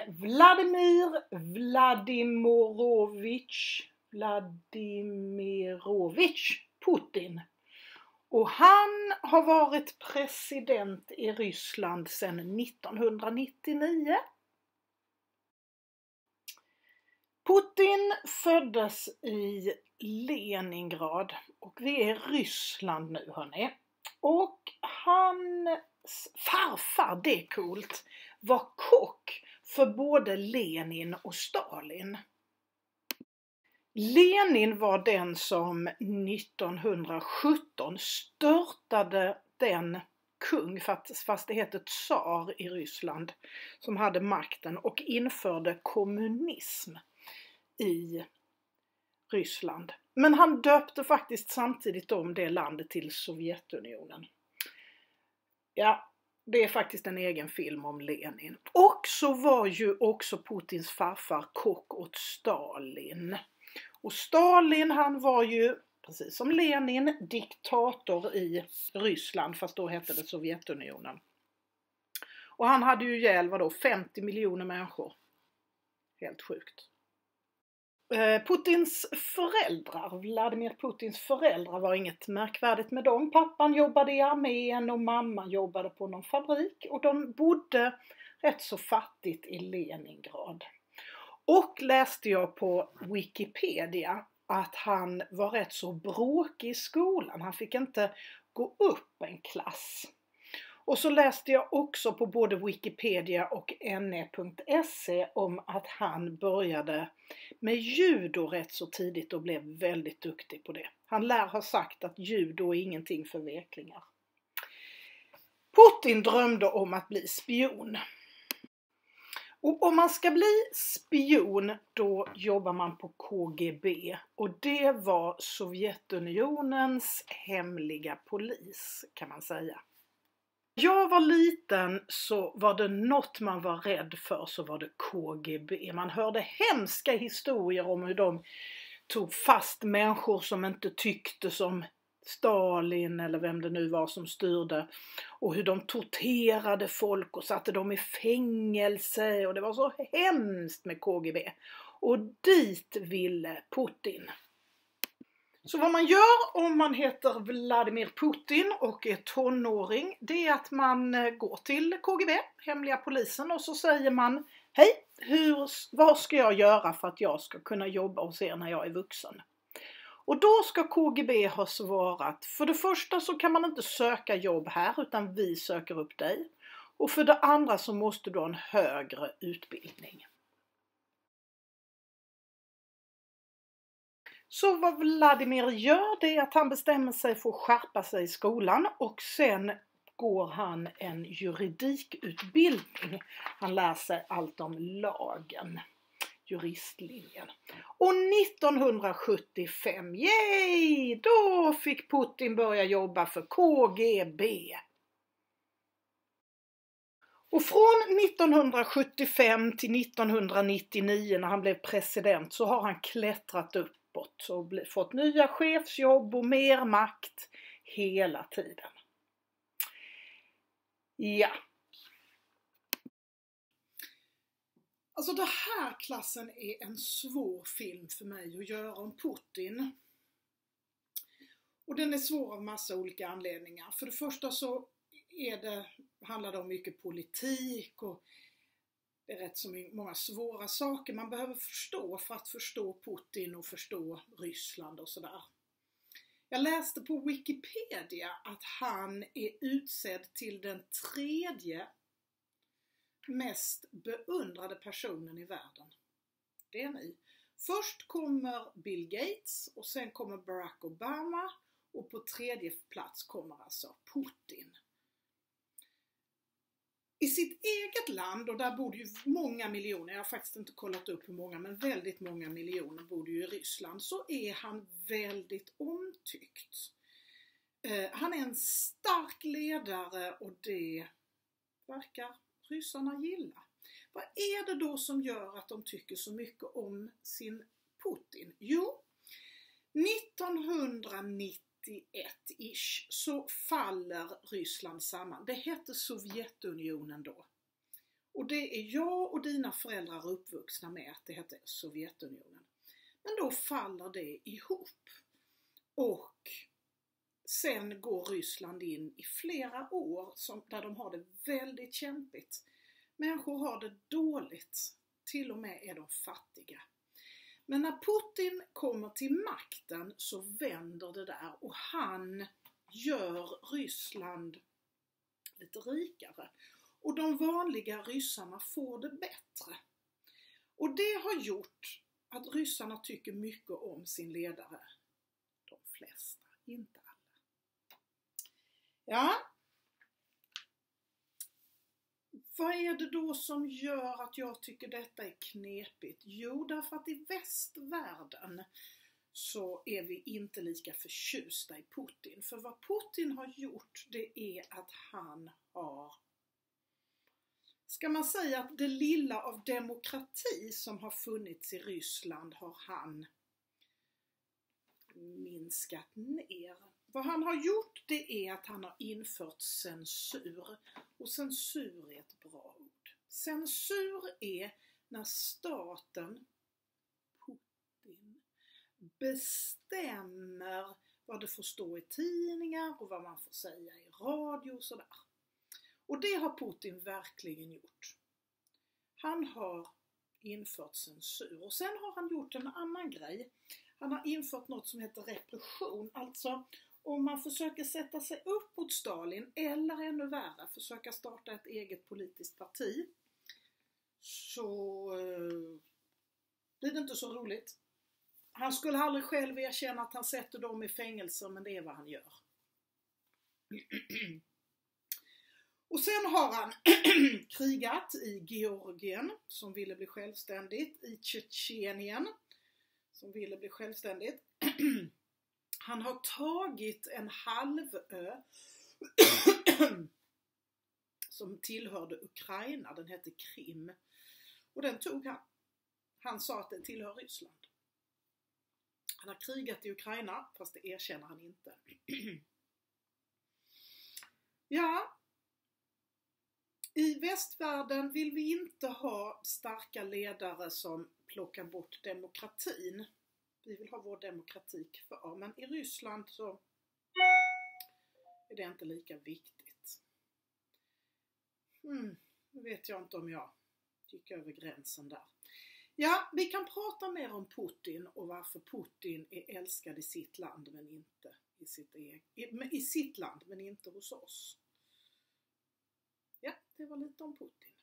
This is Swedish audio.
Vladimir Vladimirovich Putin. Och han har varit president i Ryssland sedan 1999. Putin föddes i Leningrad och vi är i Ryssland nu hörni. Och hans farfar, det är coolt, var kock för både Lenin och Stalin. Lenin var den som 1917 störtade den kung, fast det heter tsar i Ryssland, som hade makten och införde kommunism i Ryssland. Men han döpte faktiskt samtidigt om det landet till Sovjetunionen. Ja, det är faktiskt en egen film om Lenin. Och så var ju också Putins farfar kock åt Stalin. Och Stalin, han var ju, precis som Lenin, diktator i Ryssland, fast då hette det Sovjetunionen. Och han hade ju ihjäl 50 miljoner människor. Helt sjukt. Vladimir Putins föräldrar var inget märkvärdigt med dem. Pappan jobbade i armén och mamman jobbade på någon fabrik. Och de bodde rätt så fattigt i Leningrad. Och läste jag på Wikipedia att han var rätt så bråkig i skolan. Han fick inte gå upp en klass. Och så läste jag också på både Wikipedia och ne.se om att han började med judo rätt så tidigt och blev väldigt duktig på det. Han lär ha sagt att judo är ingenting för veklingar. Putin drömde om att bli spion. Och om man ska bli spion då jobbar man på KGB och det var Sovjetunionens hemliga polis kan man säga. När jag var liten så var det något man var rädd för så var det KGB. Man hörde hemska historier om hur de tog fast människor som inte tyckte som Stalin eller vem det nu var som styrde och hur de torterade folk och satte dem i fängelse och det var så hemskt med KGB. Och dit ville Putin. Så vad man gör om man heter Vladimir Putin och är tonåring, det är att man går till KGB, hemliga polisen, och så säger man: hej, vad ska jag göra för att jag ska kunna jobba hos er när jag är vuxen? Och då ska KGB ha svarat: för det första så kan man inte söka jobb här utan vi söker upp dig. Och för det andra så måste du ha en högre utbildning. Så vad Vladimir gör det är att han bestämmer sig för att skärpa sig i skolan och sen går han en juridikutbildning. Han lär sig allt om lagen, juristlinjen. Och 1975, yay, då fick Putin börja jobba för KGB. Och från 1975 till 1999 när han blev president så har han klättrat uppåt och fått nya chefsjobb och mer makt hela tiden. Ja. Alltså det här klassen är en svår film för mig att göra om Putin. Och den är svår av massa olika anledningar. För det första så handlar det om mycket politik och det är rätt så många svåra saker man behöver förstå för att förstå Putin och förstå Ryssland och sådär. Jag läste på Wikipedia att han är utsedd till den 3:e mest beundrade personen i världen. Det är ni. Först kommer Bill Gates och sen kommer Barack Obama och på 3:e plats kommer alltså Putin. I sitt eget land, och där bor ju många miljoner, jag har faktiskt inte kollat upp hur många, men väldigt många miljoner bor ju i Ryssland, så är han väldigt omtyckt. Han är en stark ledare och det verkar ryssarna gilla. Vad är det då som gör att de tycker så mycket om sin Putin? Jo, 1991-ish så faller Ryssland samman. Det hette Sovjetunionen då. Och det är jag och dina föräldrar uppvuxna med att det heter Sovjetunionen. Men då faller det ihop. Och sen går Ryssland in i flera år där de har det väldigt kämpigt. Människor har det dåligt. Till och med är de fattiga. Men när Putin kommer till makten så vänder det där och han gör Ryssland lite rikare. Och de vanliga ryssarna får det bättre. Och det har gjort att ryssarna tycker mycket om sin ledare. De flesta, inte alla. Ja. Vad är det då som gör att jag tycker detta är knepigt? Jo, därför att i västvärlden så är vi inte lika förtjusta i Putin. För vad Putin har gjort, det är att han har, ska man säga att det lilla av demokrati som har funnits i Ryssland har han minskat ner. Vad han har gjort, det är att han har infört censur. Och censur är ett bra ord. Censur är när staten, Putin, bestämmer vad det får stå i tidningar och vad man får säga i radio och sådär. Och det har Putin verkligen gjort. Han har infört censur. Och sen har han gjort en annan grej. Han har infört något som heter repression. Alltså om man försöker sätta sig upp mot Stalin eller ännu värre försöka starta ett eget politiskt parti så blir det inte så roligt. Han skulle aldrig själv erkänna att han sätter dem i fängelse, men det är vad han gör. Och sen har han krigat i Georgien som ville bli självständigt, i Tjetjenien som ville bli självständigt. Han har tagit en halvö som tillhörde Ukraina, den hette Krim. Och den tog han. Han sa att den tillhör Ryssland. Han har krigat i Ukraina, fast det erkänner han inte. Ja, i västvärlden vill vi inte ha starka ledare som plockar bort demokratin. Vi vill ha vår demokrati kvar, men i Ryssland så är det inte lika viktigt. Nu vet jag inte om jag gick över gränsen där. Ja, vi kan prata mer om Putin och varför Putin är älskad i sitt land men inte i sitt land men inte hos oss. Ja, det var lite om Putin.